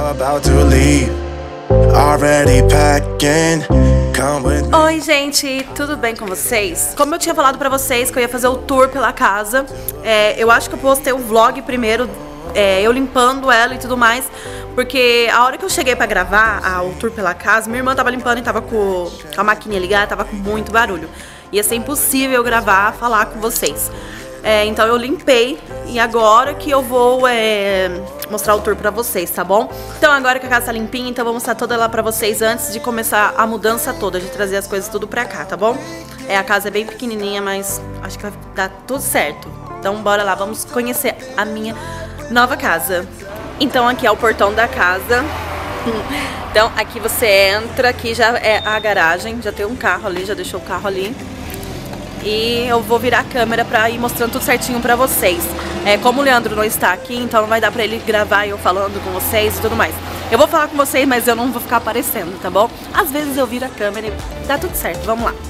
about to leave. Already packing. Oi gente, tudo bem com vocês? Como eu tinha falado pra vocês que eu ia fazer o tour pela casa, eu acho que eu postei o vlog primeiro, eu limpando ela e tudo mais, porque a hora que eu cheguei pra gravar o tour pela casa, minha irmã tava limpando e tava com a maquininha ligada, tava com muito barulho. Ia ser impossível eu gravar, falar com vocês. Então eu limpei e agora que eu vou mostrar o tour pra vocês, tá bom? Então agora que a casa tá limpinha, então eu vou mostrar toda ela pra vocês antes de começar a mudança toda, de trazer as coisas tudo pra cá, tá bom? A casa é bem pequenininha, mas acho que vai dar tudo certo. Então bora lá, vamos conhecer a minha nova casa. Então aqui é o portão da casa. Então aqui você entra, aqui já é a garagem, já tem um carro ali, já deixou o carro ali. E eu vou virar a câmera pra ir mostrando tudo certinho pra vocês. Como o Leandro não está aqui, então não vai dar pra ele gravar eu falando com vocês e tudo mais. Eu vou falar com vocês, mas eu não vou ficar aparecendo, tá bom? Às vezes eu viro a câmera e dá tudo certo, vamos lá.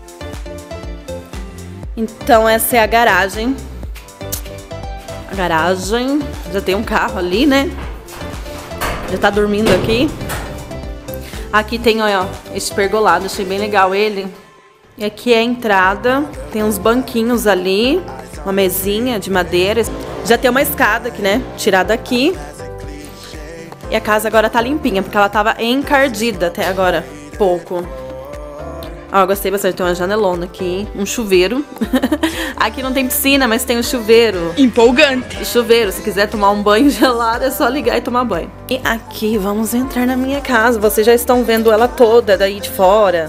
Então essa é a garagem. A garagem, já tem um carro ali, né? Já tá dormindo aqui. Aqui tem, ó, esse pergolado, achei bem legal ele. E aqui é a entrada, tem uns banquinhos ali, uma mesinha de madeira. Já tem uma escada aqui, né, tirada aqui. E a casa agora tá limpinha, porque ela tava encardida até agora, pouco. Ó, eu gostei bastante, tem uma janelona aqui, um chuveiro. Aqui não tem piscina, mas tem um chuveiro. Empolgante! Chuveiro, se quiser tomar um banho gelado é só ligar e tomar banho. E aqui, vamos entrar na minha casa. Vocês já estão vendo ela toda daí de fora.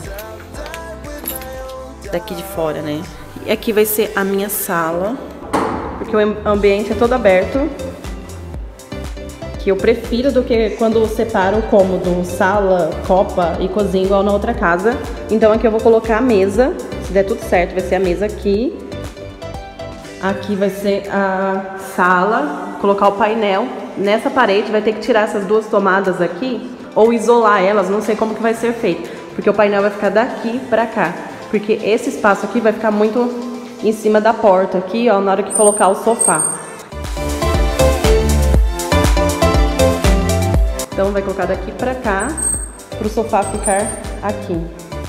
Daqui de fora, né? E aqui vai ser a minha sala, porque o ambiente é todo aberto, que eu prefiro do que quando separo o cômodo, sala, copa e cozinha igual na outra casa. Então aqui eu vou colocar a mesa, se der tudo certo vai ser a mesa aqui. Aqui vai ser a sala, colocar o painel. Nessa parede vai ter que tirar essas duas tomadas aqui, ou isolar elas, não sei como que vai ser feito, porque o painel vai ficar daqui pra cá. Porque esse espaço aqui vai ficar muito em cima da porta aqui, ó, na hora que colocar o sofá. Então vai colocar daqui pra cá, pro sofá ficar aqui.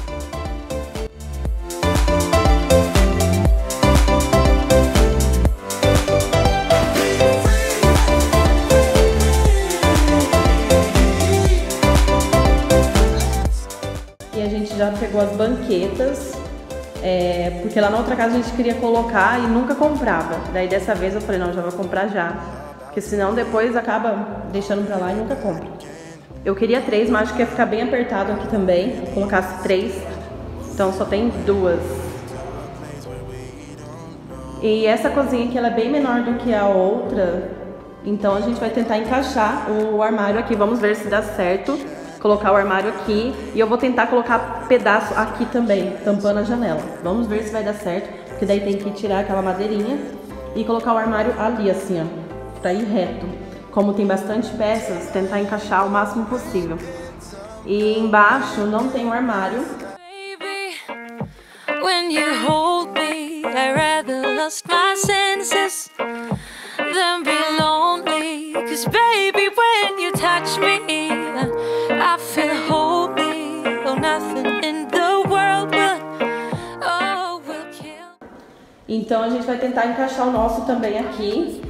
E a gente já pegou as banquetas, porque lá na outra casa a gente queria colocar e nunca comprava. Daí dessa vez eu falei, não, já vou comprar já, porque senão depois acaba deixando pra lá e nunca compra. Eu queria 3, mas acho que ia ficar bem apertado aqui também, se colocasse 3, então só tem 2. E essa cozinha aqui ela é bem menor do que a outra, então a gente vai tentar encaixar o armário aqui, vamos ver se dá certo. Colocar o armário aqui e eu vou tentar colocar pedaço aqui também, tampando a janela. Vamos ver se vai dar certo, porque daí tem que tirar aquela madeirinha e colocar o armário ali, assim, ó, pra ir reto. Como tem bastante peças, tentar encaixar o máximo possível. E embaixo não tem o armário. When you hold me, I rather lost my senses than be lonely. 'Cause baby, when you touch me, I feel holy, oh nothing in the world will kill. Então a gente vai tentar encaixar o nosso também aqui.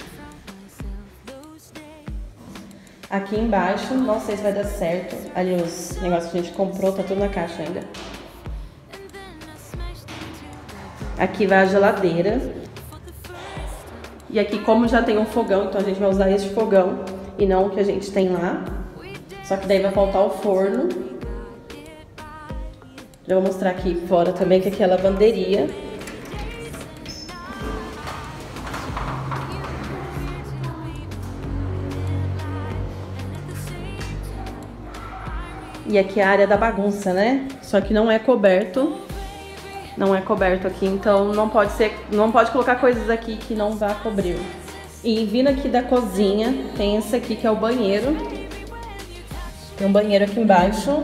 Aqui embaixo, não sei se vai dar certo. Ali os negócios que a gente comprou, tá tudo na caixa ainda. Aqui vai a geladeira. E aqui, como já tem um fogão, então a gente vai usar este fogão e não o que a gente tem lá. Só que daí vai faltar o forno. Já vou mostrar aqui fora também, que aqui é a lavanderia. E aqui é a área da bagunça, né? Só que não é coberto. Não é coberto aqui, então não pode colocar coisas aqui que não vá cobrir. E vindo aqui da cozinha, tem esse aqui que é o banheiro. Tem um banheiro aqui embaixo.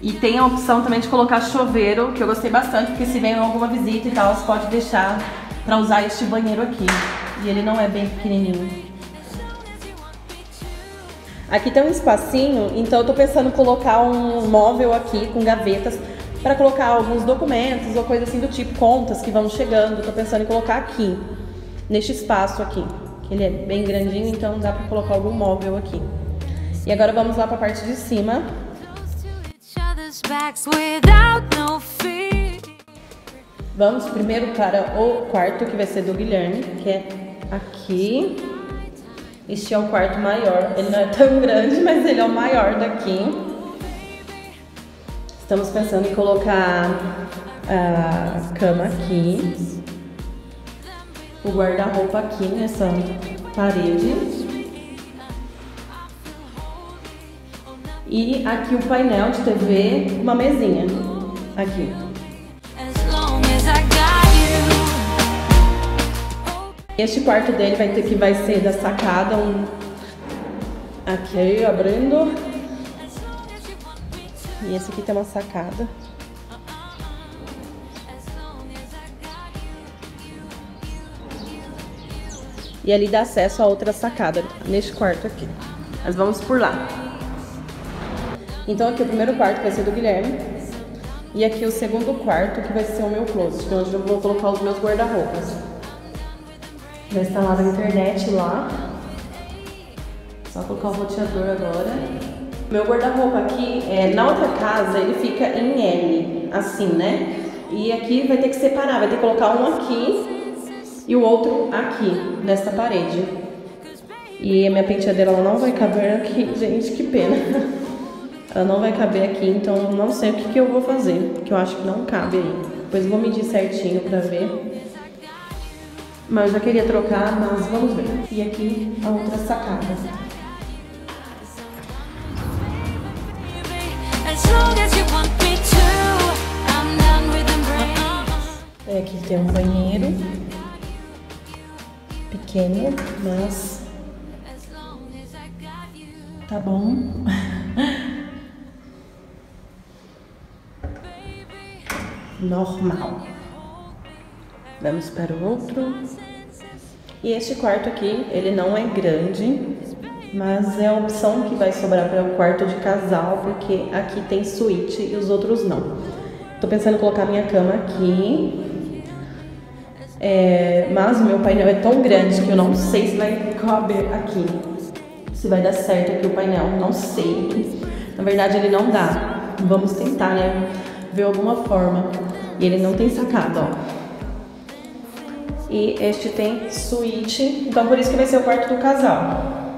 E tem a opção também de colocar chuveiro, que eu gostei bastante, porque se vem alguma visita e tal, você pode deixar pra usar este banheiro aqui. E ele não é bem pequenininho. Aqui tem um espacinho, então eu tô pensando em colocar um móvel aqui com gavetas para colocar alguns documentos ou coisa assim do tipo, contas que vão chegando. Tô pensando em colocar aqui, neste espaço aqui, que ele é bem grandinho, então dá para colocar algum móvel aqui. E agora vamos lá para a parte de cima. Vamos primeiro para o quarto que vai ser do Guilherme, que é aqui. Este é o quarto maior, ele não é tão grande, mas ele é o maior daqui. Estamos pensando em colocar a cama aqui, o guarda-roupa aqui nessa parede. E aqui o painel de TV, uma mesinha aqui. Este quarto dele vai ser da sacada, aqui abrindo. E esse aqui tem uma sacada. E ali dá acesso a outra sacada neste quarto aqui. Mas vamos por lá. Então aqui o primeiro quarto vai ser do Guilherme. E aqui o segundo quarto que vai ser o meu closet, onde eu vou colocar os meus guarda-roupas. Já instalada a internet lá. Só colocar o roteador agora. Meu guarda-roupa aqui, na outra casa, ele fica em L, assim, né? E aqui vai ter que separar, vai ter que colocar um aqui e o outro aqui, nessa parede. E a minha penteadeira, ela não vai caber aqui, gente, que pena. Ela não vai caber aqui, então eu não sei o que eu vou fazer, porque eu acho que não cabe aí. Depois eu vou medir certinho pra ver. Mas eu já queria trocar, mas vamos ver. E aqui a outra sacada. Aqui tem um banheiro pequeno, mas tá bom. Normal. Vamos para o outro. E este quarto aqui, ele não é grande, mas é a opção que vai sobrar para o quarto de casal, porque aqui tem suíte e os outros não. Tô pensando em colocar minha cama aqui. Mas o meu painel é tão grande que eu não sei se vai caber aqui. Se vai dar certo aqui o painel, não sei. Na verdade ele não dá. Vamos tentar, né? Ver alguma forma. E ele não tem sacada, ó. E este tem suíte. Então por isso que vai ser o quarto do casal.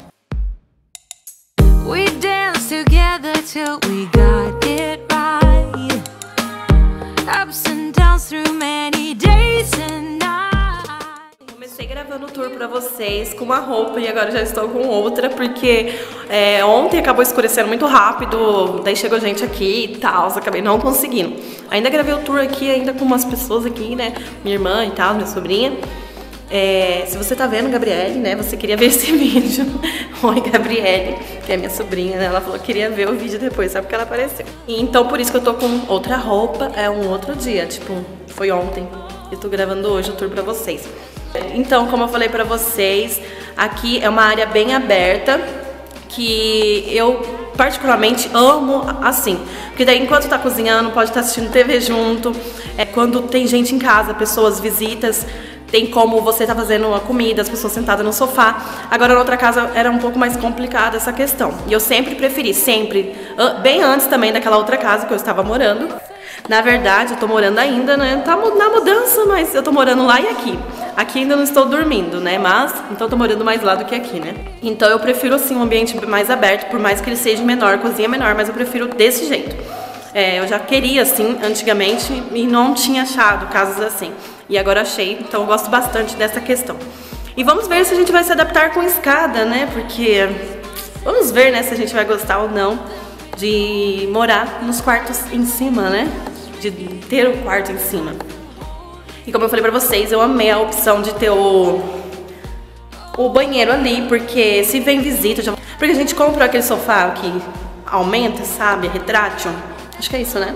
We danced together till we got it right. Ups and downs through many days and nights. Comecei gravando o tour pra vocês com uma roupa e agora já estou com outra, porque ontem acabou escurecendo muito rápido, daí chegou gente aqui e tal, acabei não conseguindo. Ainda gravei o tour aqui ainda com umas pessoas aqui, né, minha irmã e tal, minha sobrinha. Se você tá vendo, Gabriele, né, você queria ver esse vídeo. Oi, Gabriele, que é minha sobrinha, né, ela falou que queria ver o vídeo depois, sabe, porque ela apareceu. E então por isso que eu tô com outra roupa, é um outro dia, tipo, foi ontem. Eu tô gravando hoje o tour pra vocês. Então, como eu falei pra vocês, aqui é uma área bem aberta, que eu particularmente amo assim. Porque daí enquanto tá cozinhando, pode estar assistindo TV junto. Quando tem gente em casa, pessoas, visitas, tem como você tá fazendo a comida, as pessoas sentadas no sofá. Agora na outra casa era um pouco mais complicada essa questão. E eu sempre preferi, bem antes também daquela outra casa que eu estava morando. Na verdade, eu tô morando ainda, né? Tá na mudança, mas eu tô morando lá e aqui. Aqui ainda não estou dormindo, né? Mas, então eu tô morando mais lá do que aqui, né? Então eu prefiro, assim, um ambiente mais aberto, por mais que ele seja menor, cozinha menor, mas eu prefiro desse jeito. Eu já queria, assim, antigamente, e não tinha achado casas assim. E agora achei, então eu gosto bastante dessa questão. E vamos ver se a gente vai se adaptar com escada, né? Porque vamos ver, né, se a gente vai gostar ou não de morar nos quartos em cima, né? De ter o quarto em cima. E como eu falei pra vocês, eu amei a opção de ter o banheiro ali, porque se vem visita, porque a gente comprou aquele sofá aqui aumenta, sabe? Retrátil. Acho que é isso, né?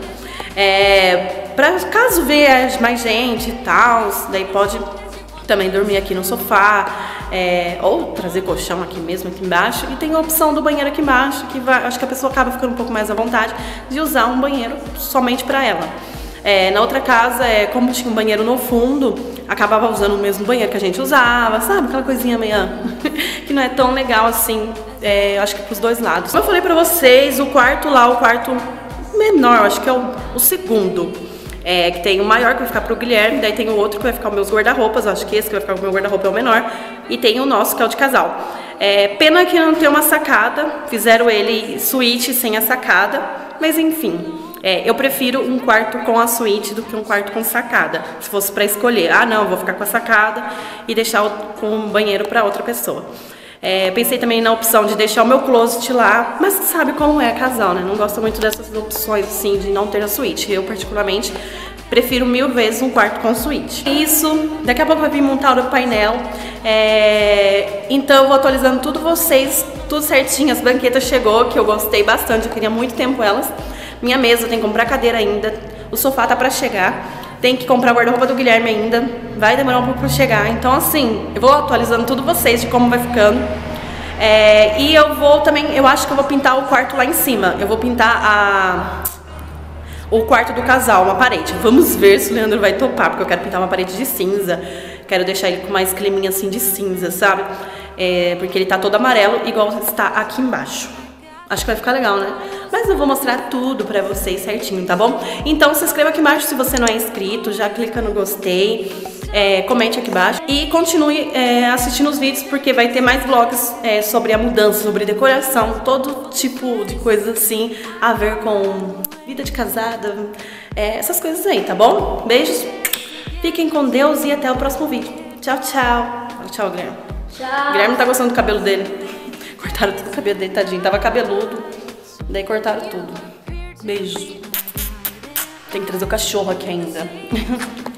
Pra caso venha mais gente e tal, daí pode também dormir aqui no sofá, ou trazer colchão aqui mesmo, aqui embaixo. E tem a opção do banheiro aqui embaixo, que acho que a pessoa acaba ficando um pouco mais à vontade de usar um banheiro somente pra ela. Na outra casa, como tinha um banheiro no fundo, acabava usando o mesmo banheiro que a gente usava, sabe? Aquela coisinha meio que não é tão legal assim, acho que pros dois lados. Como eu falei pra vocês, o quarto lá, o quarto menor, acho que é o segundo, que tem o maior que vai ficar pro Guilherme, daí tem o outro que vai ficar os meus guarda-roupas, acho que esse que vai ficar o meu guarda-roupa é o menor, e tem o nosso que é o de casal. Pena que não tem uma sacada, fizeram ele suíte sem a sacada, mas enfim. Eu prefiro um quarto com a suíte do que um quarto com sacada. Se fosse pra escolher, não, vou ficar com a sacada e deixar com um banheiro pra outra pessoa. Pensei também na opção de deixar o meu closet lá, mas sabe como é casal, né? Não gosto muito dessas opções assim de não ter a suíte. Eu particularmente prefiro 1000 vezes um quarto com suíte. Isso, daqui a pouco vai vir montar o painel. Então eu vou atualizando tudo vocês, tudo certinho. As banquetas chegou, que eu gostei bastante, eu queria há muito tempo elas. Minha mesa, tem que comprar cadeira ainda. O sofá tá pra chegar. Tem que comprar o guarda-roupa do Guilherme ainda. Vai demorar um pouco pra chegar. Então assim, eu vou atualizando tudo vocês de como vai ficando. E eu vou também, eu acho que eu vou pintar o quarto lá em cima. Eu vou pintar o quarto do casal, uma parede. Vamos ver se o Leandro vai topar, porque eu quero pintar uma parede de cinza. Quero deixar ele com mais climinha assim de cinza, sabe? Porque ele tá todo amarelo, igual está aqui embaixo. Acho que vai ficar legal, né? Mas eu vou mostrar tudo pra vocês certinho, tá bom? Então se inscreva aqui embaixo se você não é inscrito, já clica no gostei, comente aqui embaixo e continue assistindo os vídeos, porque vai ter mais vlogs sobre a mudança, sobre decoração, todo tipo de coisa assim a ver com vida de casada, essas coisas aí, tá bom? Beijos, fiquem com Deus e até o próximo vídeo. Tchau, tchau. Tchau, Guilherme. Tchau. O Guilherme tá gostando do cabelo dele. Cortaram tudo o cabelo dele, tadinho. Tava cabeludo, daí cortaram tudo. Beijo. Tem que trazer o cachorro aqui ainda.